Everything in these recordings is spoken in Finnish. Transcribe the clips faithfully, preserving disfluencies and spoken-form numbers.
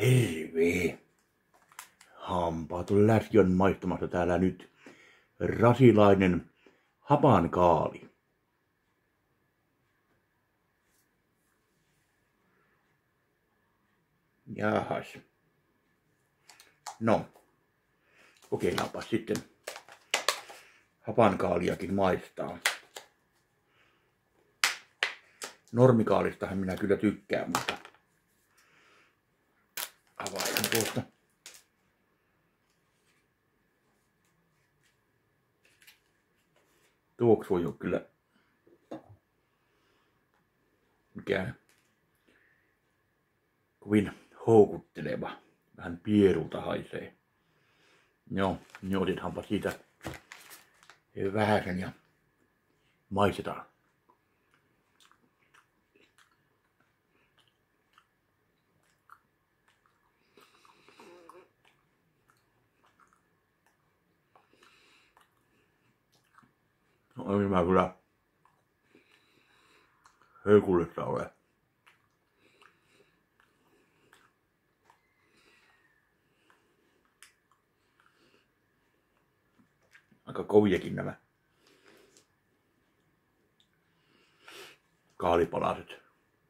Terve! Hampaatun läski on maistamassa täällä nyt rasilainen hapankaali. Jahas. No, kokeillaanpa sitten hapankaaliakin maistaa. Normikaalistahan minä kyllä tykkään, mutta availen tuosta. Tuoksu ei ole kyllä mikään kovin houkutteleva. Vähän pierulta haisee. Joo, niin otetaanpa siitä vähäsen ja maistetaan. No ei mä kyllä herkullista ole. Aika koviakin nämä kaalipalaset.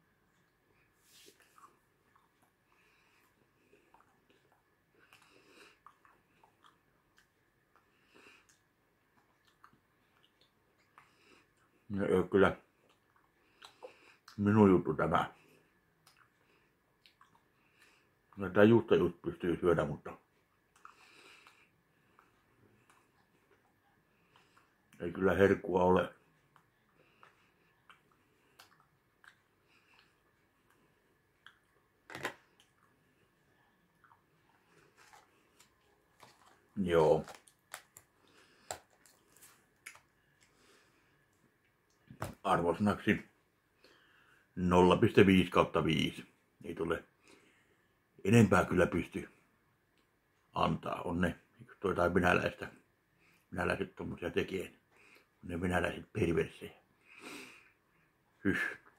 No ei ole kyllä minun juttu tämä. Tätä juusta just pystyy syödä, mutta ei kyllä herkkua ole. Joo. Arvosanaksi nolla pilkku viisi kautta viisi. Ei tule enempää kyllä pysty antaa. On ne jotain venäläistä. Venäläiset tommosia tekee. On ne venäläiset perversejä. Hyh.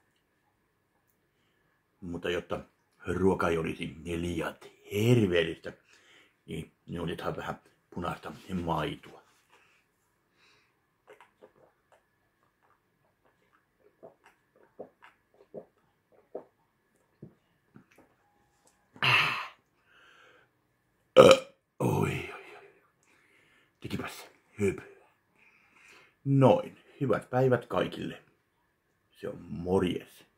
Mutta jotta ruoka ei olisi liian terveellistä, niin, niin otetaan vähän punaista maitoa. Oi, oi, oi. Tekipäs höpöä. Noin. Hyvät päivät kaikille. Se on morjes.